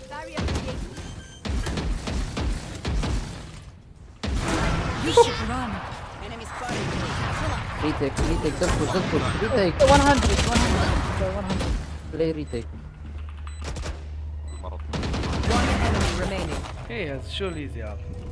Barrier created. You should run. Enemy spotted. Retake, don't push, retake. 100. Okay, 100. Play retake. One enemy remaining. Hey, it's surely easy up.